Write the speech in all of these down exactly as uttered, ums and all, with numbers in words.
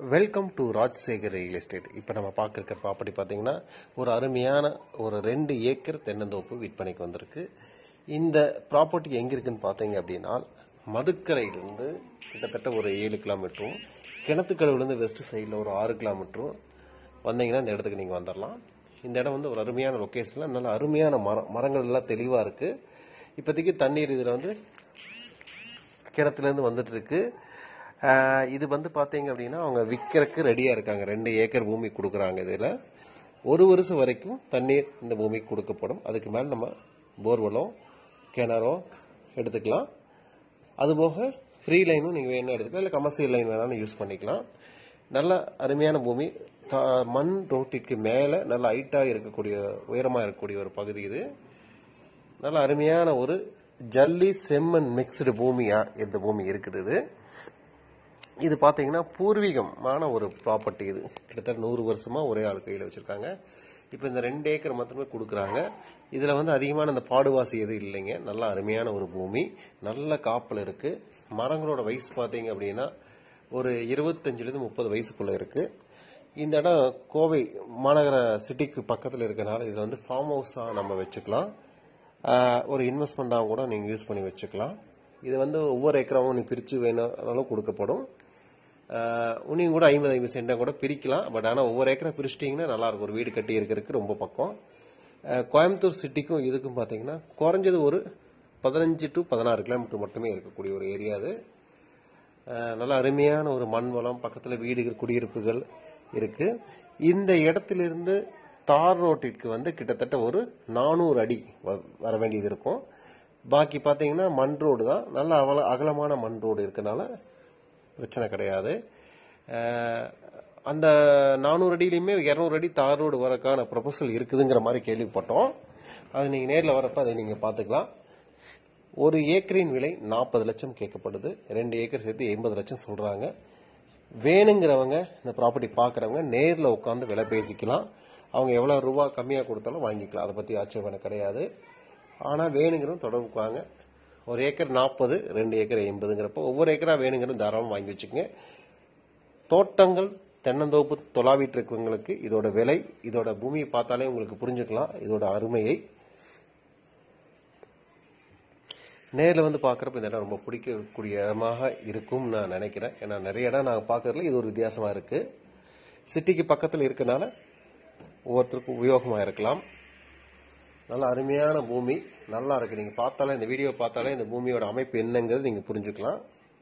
Welcome to Rajasekar real estate. இப்போ நம்ம பார்க்க இருக்கிற ப்ராப்பர்ட்டி பார்த்தீங்கன்னா ஒரு அருமையான ஒரு ரெண்டு ஏக்கர் தென்னந்தோப்பு விற்பனைக்கு வந்திருக்கு. இந்த ப்ராப்பர்ட்டி எங்கே இருக்குன்னு பார்த்தீங்க அப்படின்னா மதுக்கரையிலேருந்து கிட்டத்தட்ட ஒரு ஏழு கிலோமீட்டரும், கிணத்துக்கடவுலேருந்து வெஸ்ட் சைடில் ஒரு ஆறு கிலோமீட்டரும் வந்தீங்கன்னா இந்த இடத்துக்கு நீங்கள் வந்துடலாம். இந்த இடம் வந்து ஒரு அருமையான லொக்கேஷனில் நல்ல அருமையான மரம் மரங்கள் எல்லாம் தெளிவாக இருக்குது. இப்போதைக்கு தண்ணீர் இதில் வந்து கிணத்துலேருந்து வந்துட்டு இருக்கு. இது வந்து பார்த்தீங்க அப்படின்னா அவங்க விற்கிறதுக்கு ரெடியாக இருக்காங்க. ரெண்டு ஏக்கர் பூமி கொடுக்குறாங்க. இதில் ஒரு வருஷம் வரைக்கும் தண்ணீர் இந்த பூமிக்கு கொடுக்கப்படும். அதுக்கு மேலே நம்ம போர்வெலோ கிணறோ எடுத்துக்கலாம். அதுபோக ஃப்ரீ லைனும் நீங்கள் வேணும் எடுத்துக்கலாம், இல்லை கமர்ஷியல் லைன் வேணாலும் யூஸ் பண்ணிக்கலாம். நல்ல அருமையான பூமி, மண் ரோட்டிற்கு மேலே நல்ல ஹைட்டாக இருக்கக்கூடிய உயரமாக இருக்கக்கூடிய ஒரு பகுதி. இது நல்ல அருமையான ஒரு ஜல்லி செம்மண் மிக்ஸ்டு பூமியாக இந்த பூமி இருக்குது. இது இது பார்த்தீங்கன்னா பூர்வீகமான ஒரு ப்ராப்பர்ட்டி. இது கிட்டத்தட்ட நூறு வருஷமாக ஒரே ஆள் கையில் வச்சுருக்காங்க. இப்போ இந்த ரெண்டு ஏக்கர் மட்டுமே கொடுக்குறாங்க. இதில் வந்து அதிகமான இந்த பாடுவாசி எதுவும் இல்லைங்க. நல்ல அருமையான ஒரு பூமி, நல்ல காப்பில் இருக்குது. மரங்களோட வயசு பார்த்தீங்க அப்படின்னா ஒரு இருபத்தஞ்சிலேருந்து முப்பது வயசுக்குள்ளே இருக்குது. இந்த இடம் கோவை மாநகர சிட்டிக்கு பக்கத்தில் இருக்கனால இதில் வந்து ஃபார்ம் ஹவுஸாக நம்ம வச்சுக்கலாம். ஒரு இன்வெஸ்ட்மெண்ட்டாக கூட நீங்கள் யூஸ் பண்ணி வச்சுக்கலாம். இது வந்து ஒவ்வொரு ஏக்கராவும் நீங்கள் பிரித்து வேணாலும் கொடுக்கப்படும். உனியும் கூட ஐம்பது ஐம்பது சென்டாக கூட பிரிக்கலாம். பட் ஆனால் ஒவ்வொரு ஏக்கரை பிரிச்சிட்டிங்கன்னா நல்லாயிருக்கும். ஒரு வீடு கட்டி இருக்கிறதுக்கு ரொம்ப பக்கம். கோயம்புத்தூர் சிட்டிக்கும் இதுக்கும் பார்த்தீங்கன்னா குறைஞ்சது ஒரு பதினஞ்சு டு பதினாறு கிலோமீட்டர் மட்டுமே இருக்கக்கூடிய ஒரு ஏரியா. அது நல்ல அருமையான ஒரு மண் வளம், பக்கத்தில் வீடுகள் குடியிருப்புகள் இருக்குது. இந்த இடத்திலிருந்து தார் ரோட்டிற்கு வந்து கிட்டத்தட்ட ஒரு நானூறு அடி வர வேண்டியது இருக்கும். பாக்கி பார்த்தீங்கன்னா மண் ரோடு தான். நல்ல அவல அகலமான மண் ரோடு இருக்கனால பிரச்சனை கிடையாது. அந்த நானூறு அடியிலையுமே இரநூறு அடி தார் ரோடு வரக்கான ப்ரொபோசல் இருக்குதுங்கிற மாதிரி கேள்விப்பட்டோம். அது நீங்கள் நேரில் வரப்போ அதை நீங்கள் பார்த்துக்கலாம். ஒரு ஏக்கரின் விலை நாற்பது லட்சம் கேட்கப்படுது. ரெண்டு ஏக்கர் சேர்த்து எண்பது லட்சம் சொல்கிறாங்க. வேணுங்கிறவங்க இந்த ப்ராப்பர்ட்டி பார்க்குறவங்க நேரில் உட்காந்து விலை பேசிக்கலாம். அவங்க எவ்வளோ ரூபா கம்மியாக கொடுத்தாலும் வாங்கிக்கலாம். அதை பற்றி ஆட்சேபனை கிடையாது. ஆனால் வேணுங்கிறவங்க தொடர்புக்கு வாங்க. ஒரு ஏக்கர் நாற்பது, ரெண்டு ஏக்கர் எண்பதுங்கிறப்போ ஒவ்வொரு ஏக்கராக வேணுங்கிறது தாராளமாக வாங்கி வச்சுக்கோங்க. தோட்டங்கள் தென்னந்தோப்பு தொலாவிட்டு இருக்கிறவங்களுக்கு இதோட விலை, இதோட பூமியை பார்த்தாலே உங்களுக்கு புரிஞ்சுக்கலாம் இதோட அருமையை. நேரில் வந்து பார்க்குறப்ப இந்த இடம் ரொம்ப பிடிக்கக்கூடிய இடமாக இருக்கும்னு நான் நினைக்கிறேன். ஏன்னா நிறைய இடம் நாங்கள் பார்க்கறதுல இது ஒரு வித்தியாசமாக இருக்குது. சிட்டிக்கு பக்கத்தில் இருக்கனால ஒவ்வொருத்தருக்கும் உபயோகமாக இருக்கலாம். நல்ல அருமையான பூமி, நல்லா இருக்கு. நீங்கள் பார்த்தாலே இந்த வீடியோ பார்த்தாலே இந்த பூமியோட அமைப்பு என்னங்கிறது நீங்கள் புரிஞ்சுக்கலாம்.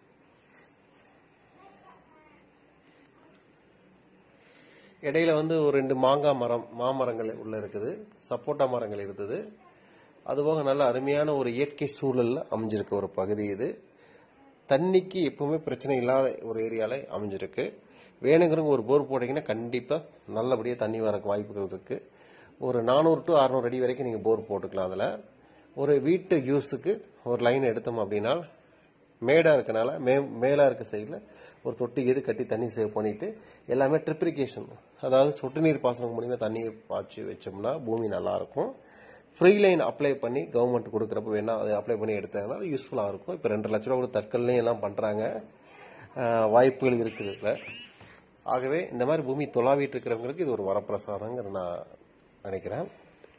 இடையில வந்து ஒரு ரெண்டு மாங்காய் மரம் மாமரங்கள் உள்ள இருக்குது, சப்போட்டா மரங்கள் இருக்குது. அதுபோக நல்ல அருமையான ஒரு இயற்கை சூழலில் அமைஞ்சிருக்க ஒரு பகுதி. இது தண்ணிக்கு எப்பவுமே பிரச்சனை இல்லாத ஒரு ஏரியாவில் அமைஞ்சிருக்கு. வேணுங்கிறவங்க ஒரு போர் போட்டிங்கன்னா கண்டிப்பாக நல்லபடியாக தண்ணி வரக்கு வாய்ப்புகள் இருக்குது. ஒரு நானூறு டு அறுநூறு அடி வரைக்கும் நீங்கள் போர் போட்டுக்கலாம். அதில் ஒரு வீட்டு யூஸுக்கு ஒரு லைன் எடுத்தோம் அப்படின்னா மேடாக இருக்கனால மே மேலாக இருக்க சைடில் ஒரு தொட்டி எது கட்டி தண்ணி சேவ் பண்ணிவிட்டு எல்லாமே ட்ரிப்ரிகேஷன், அதாவது சொட்டு நீர் பாசனம் மூலிமா தண்ணியை பாய்ச்சி வச்சோம்னா பூமி நல்லாயிருக்கும். ஃப்ரீ லைன் அப்ளை பண்ணி கவர்மெண்ட் கொடுக்குறப்ப வேணால் அதை அப்ளை பண்ணி எடுத்ததுனால யூஸ்ஃபுல்லாக இருக்கும். இப்போ ரெண்டு லட்ச ரூபா கூட தற்கொலையும் எல்லாம் பண்ணுறாங்க, வாய்ப்புகள் இருக்குது இல்லை. ஆகவே இந்த மாதிரி பூமி தொலாவிட்டு இருக்கிறவங்களுக்கு இது ஒரு வரப்பிரசாதங்கிற நான் நினைக்கிறேன்.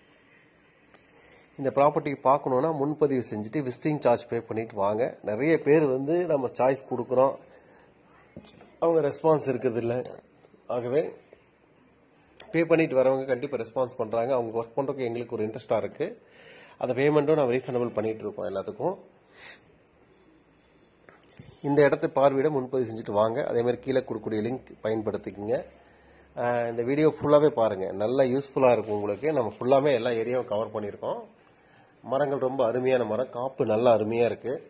இந்த ப்ராப்பர்ட்டிக்கு பார்க்கணுன்னா முன்பதிவு செஞ்சுட்டு விசிட்டிங் சார்ஜ் பே பண்ணிட்டு வாங்க. நிறைய பேர் வந்து நம்ம சாய்ஸ் கொடுக்குறோம், அவங்க ரெஸ்பான்ஸ் இருக்கிறது இல்லை. ஆகவே பே பண்ணிட்டு வரவங்க கண்டிப்பாக ரெஸ்பான்ஸ் பண்ணுறாங்க. அவங்க ஒர்க் பண்ணுறதுக்கு எங்களுக்கு ஒரு இன்ட்ரெஸ்டாக இருக்குது. அந்த பேமெண்ட்டும் நம்ம ரீஃபண்டபிள் பண்ணிட்டு இருக்கோம் எல்லாத்துக்கும். இந்த இடத்தை பார்வையிட முன்பதிவு செஞ்சுட்டு வாங்க. அதே மாதிரி கீழே கொடுக்கக்கூடிய லிங்க் பயன்படுத்திக்கிங்க. இந்த வீடியோ ஃபுல்லாகவே பாருங்கள், நல்லா யூஸ்ஃபுல்லாக இருக்கும் உங்களுக்கு. நம்ம ஃபுல்லாகவே எல்லா ஏரியாவும் கவர் பண்ணியிருக்கோம். மரங்கள் ரொம்ப அருமையான மரம், காப்பு நல்லா அருமையாக இருக்குது.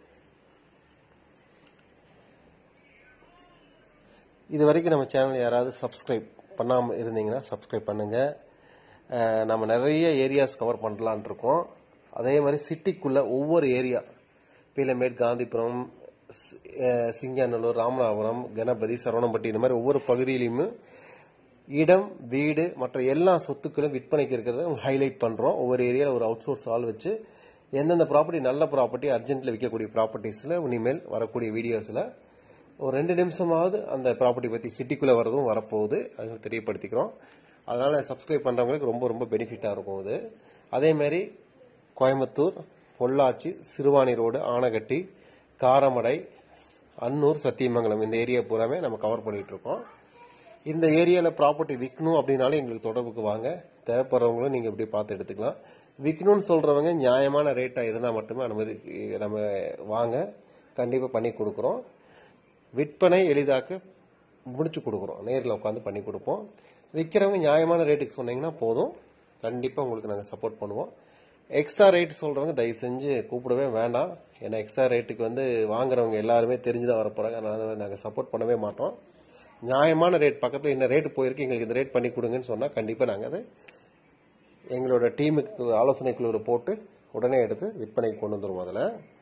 இது வரைக்கும் நம்ம சேனல் யாராவது சப்ஸ்கிரைப் பண்ணாமல் இருந்தீங்கன்னா சப்ஸ்கிரைப் பண்ணுங்கள். நம்ம நிறைய ஏரியாஸ் கவர் பண்ணலான் இருக்கோம். அதே மாதிரி சிட்டிக்குள்ளே ஒவ்வொரு ஏரியா, பீலமேட், காந்திபுரம், சிங்காநல்லூர், ராமநாதபுரம், கணபதி, சரவணம்பட்டி, இந்த மாதிரி ஒவ்வொரு பகுதியிலையுமே இடம், வீடு, மற்ற எல்லா சொத்துக்களும் விற்பனைக்கு இருக்கிறத ஹைலைட் பண்ணுறோம். ஒவ்வொரு ஏரியாவில் ஒரு அவுட் சோர்ஸ் ஆள் வச்சு எந்தெந்த ப்ராப்பர்ட்டி நல்ல ப்ராப்பர்ட்டி அர்ஜென்ட்டில் விற்கக்கூடிய ப்ராப்பர்ட்டிஸில் இனிமேல் வரக்கூடிய வீடியோஸில் ஒரு ரெண்டு நிமிஷமாவது அந்த ப்ராப்பர்ட்டி பற்றி சிட்டிக்குள்ளே வரதும் வரப்போகுது, அது தெரியப்படுத்திக்கிறோம். அதனால் சப்ஸ்கிரைப் பண்ணுறவங்களுக்கு ரொம்ப ரொம்ப பெனிஃபிட்டாக இருக்கும் இது. அதேமாரி கோயம்புத்தூர், பொள்ளாச்சி, சிறுவாணி ரோடு, ஆனகட்டி, காரமடை, அன்னூர், சத்தியமங்கலம் இந்த ஏரியா பூராமே நம்ம கவர் பண்ணிட்டு இருக்கோம். இந்த ஏரியாவில் ப்ராப்பர்ட்டி விற்கணும் அப்படின்னாலும் எங்களுக்கு தொடர்புக்கு வாங்க. தேவைப்படுறவங்களும் நீங்கள் இப்படி பார்த்து எடுத்துக்கலாம். விற்கணும்னு சொல்கிறவங்க நியாயமான ரேட்டாக இருந்தால் மட்டுமே அனுமதி நம்ம வாங்க, கண்டிப்பாக பண்ணி கொடுக்குறோம். விற்பனை எளிதாக்க முடிச்சு கொடுக்குறோம், நேரில் உட்காந்து பண்ணி கொடுப்போம். விற்கிறவங்க நியாயமான ரேட்டுக்கு சொன்னீங்கன்னா போதும், கண்டிப்பாக உங்களுக்கு நாங்கள் சப்போர்ட் பண்ணுவோம். எக்ஸ்ட்ரா ரேட் சொல்கிறவங்க தயவு செஞ்சு கூப்பிடவே வேண்டாம். ஏன்னா எக்ஸ்ட்ரா ரேட்டுக்கு வந்து வாங்குறவங்க எல்லாருமே தெரிஞ்சுதான் வர போகிறாங்க. அதனால் நாங்கள் சப்போர்ட் பண்ணவே மாட்டோம். நியாயமான ரேட் பக்கத்தில் என்ன ரேட்டு போயிருக்கு, எங்களுக்கு இந்த ரேட் பண்ணி கொடுங்கன்னு சொன்னால் கண்டிப்பாக நாங்கள் அதை எங்களோட டீமுக்கு ஆலோசனை குழுவில் போட்டு உடனே எடுத்து விற்பனைக்கு கொண்டு வந்துடுவோம். அதில்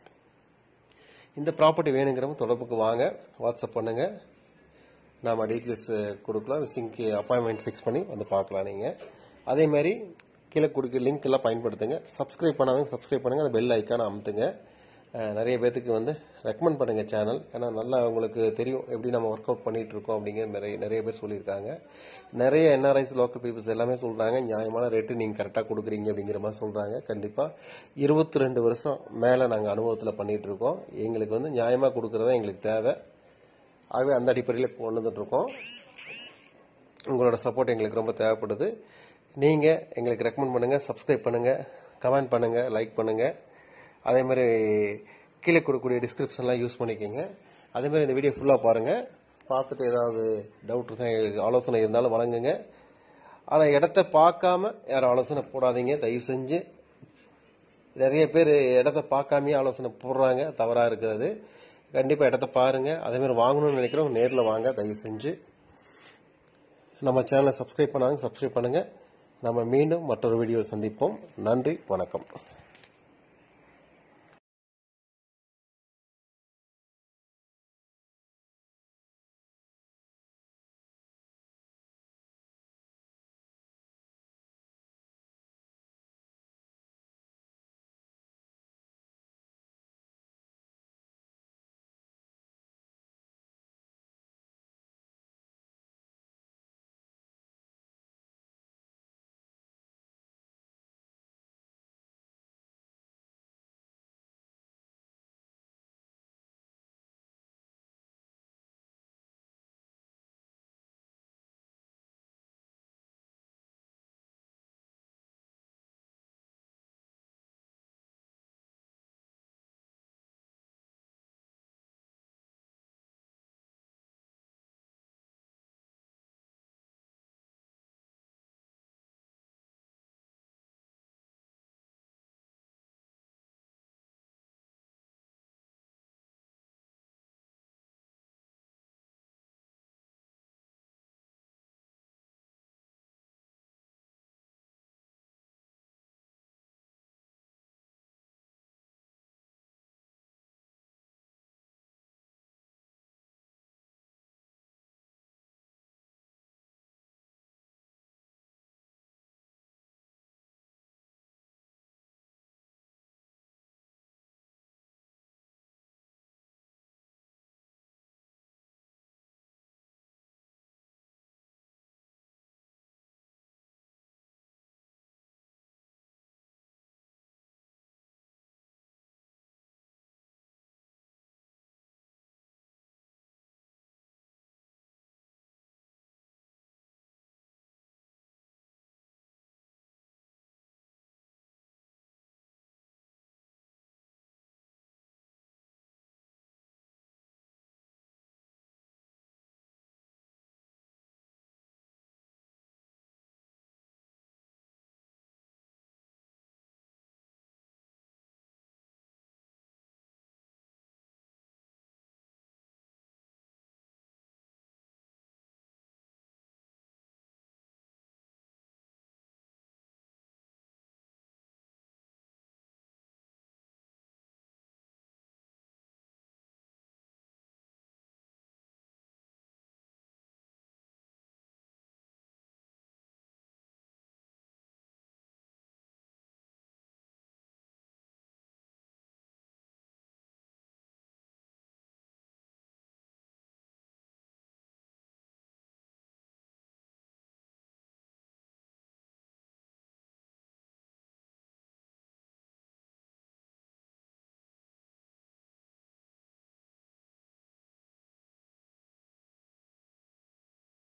இந்த ப்ராப்பர்ட்டி வேணுங்கிறவங்க தொடர்புக்கு வாங்க, வாட்ஸ்அப் பண்ணுங்கள், நாம் டீட்டெயில்ஸ் கொடுக்கலாம். விசிட்டிங்க்கு அப்பாயின்மெண்ட் ஃபிக்ஸ் பண்ணி வந்து பார்க்கலாம். நீங்கள் அதேமாதிரி கீழே கொடுக்க லிங்க் எல்லாம் பயன்படுத்துங்க. சப்ஸ்கிரைப் பண்ணாதவங்க சப்ஸ்கிரைப் பண்ணுங்கள், அந்த பெல் ஐக்கானை அமுத்துங்க. நிறைய பேத்துக்கு வந்து ரெக்கமெண்ட் பண்ணுங்கள் சேனல். ஏன்னா நல்லா உங்களுக்கு தெரியும் எப்படி நம்ம ஒர்க் அவுட் பண்ணிகிட்டு இருக்கோம் அப்படிங்கிற நிறைய நிறைய பேர் சொல்லியிருக்காங்க. நிறைய என்ஆர்ஐஸ் லோக்கல் பீப்புள்ஸ் எல்லாமே சொல்கிறாங்க நியாயமான ரேட்டு நீங்கள் கரெக்டாக கொடுக்குறீங்க அப்படிங்கிற மாதிரி சொல்கிறாங்க. கண்டிப்பாக இருபத்தி ரெண்டு வருஷம் மேலே நாங்கள் அனுபவத்தில் பண்ணிகிட்டு இருக்கோம். எங்களுக்கு வந்து நியாயமாக கொடுக்குறதா எங்களுக்கு தேவை. ஆகவே அந்த அடிப்படையில் கொண்டு வந்துட்டுருக்கோம். உங்களோட சப்போர்ட் எங்களுக்கு ரொம்ப தேவைப்படுது. நீங்கள் எங்களுக்கு ரெக்கமெண்ட் பண்ணுங்கள், சப்ஸ்கிரைப் பண்ணுங்கள், கமெண்ட் பண்ணுங்கள், லைக் பண்ணுங்கள். அதேமாதிரி கீழே கொடுக்கக்கூடிய டிஸ்கிரிப்ஷன்லாம் யூஸ் பண்ணிக்கோங்க. அதேமாதிரி இந்த வீடியோ ஃபுல்லாக பாருங்கள். பார்த்துட்டு ஏதாவது டவுட் இருந்தால் ஆலோசனை இருந்தாலும் வழங்குங்க. ஆனால் இடத்த பார்க்காம யாரும் ஆலோசனை போடாதீங்க தயவு செஞ்சு. நிறைய பேர் இடத்த பார்க்காமையே ஆலோசனை போடுறாங்க, தவறாக இருக்கிறது. கண்டிப்பாக இடத்த பாருங்கள். அதேமாதிரி வாங்கணும்னு நினைக்கிறோம், நேரில் வாங்க தயவு செஞ்சு. நம்ம சேனலை சப்ஸ்கிரைப் பண்ணாங்க சப்ஸ்கிரைப் பண்ணுங்கள். நம்ம மீண்டும் மற்றொரு வீடியோவில் சந்திப்போம். நன்றி, வணக்கம்.